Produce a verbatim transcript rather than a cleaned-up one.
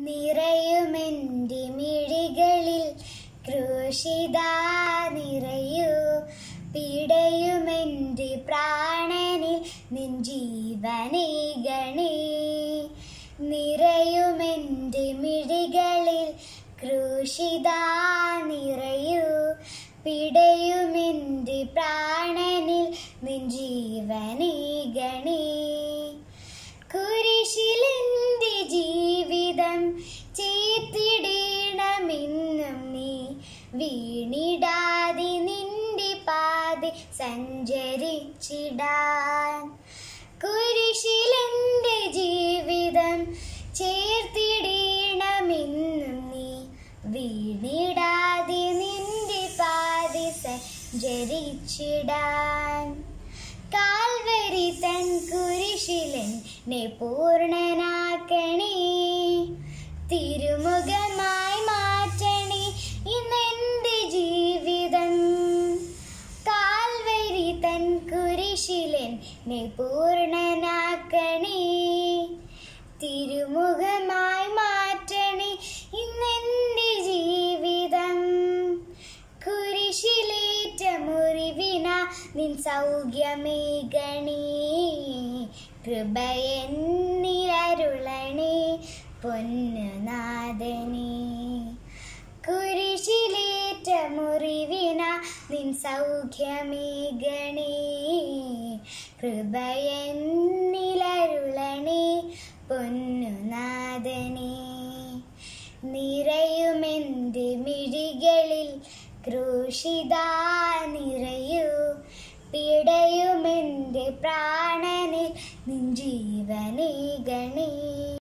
നിറയുമെൻ്റെ മിഴികളിൽ ക്രൂശിത നിറയൂ, പിടയുമെൻ്റെ പ്രാണനിൽ നിൻ ജീവനേകണേ. നിറയുമെൻ്റെ മിഴികളിൽ ക്രൂശിത നിറയൂ, പിടയുമെൻ്റെ പ്രാണനിൽ നിൻ ജീവനേകണേ. കുരിശിലെൻ്റെ ജീവിതം ചേർത്തിടണമെന്നും നീ, വീണിടാതെ നിന്റെ പാതി സഞ്ചരിച്ചിടാൻ. കുരിശിലെൻ്റെ ജീവിതം ചേർത്തിടണമെന്നും നീ, വീണിടാതെ നിന്റെ പാതി സഞ്ചരിച്ചിടാൻ. കാൽവരി തൻ കുരിശിലെന്നെ പൂർണ്ണനാക്കണേ, തിരുമുഖമായി മാറ്റണേ ഇന്നെൻ്റെ ജീവിതം. കാൽവരി തൻ കുരിശിലെന്നെ പൂർണ്ണനാക്കണേ, തിരുമുഖമായി മാറ്റണേ ഇന്നെൻ്റെ ജീവിതം. കുരിശിലേറ്റ മുറിവിന നിൻ സൗഖ്യമേകണേ, കൃപയെന്നിലരുളണേ പൊന്നുനാഥനേ. കുരിശിലേറ്റ മുറിവിന നിൻ സൗഖ്യമേകണേ, കൃപയെന്നിലരുളണേ പൊന്നുനാഥനേ. നിറയുമെൻ്റെ മിഴികളിൽ ക്രൂശിത നിറയൂ, പിടയുമെൻ്റെ പ്രാണനിൽ നിൻ ജീവനേകണേ.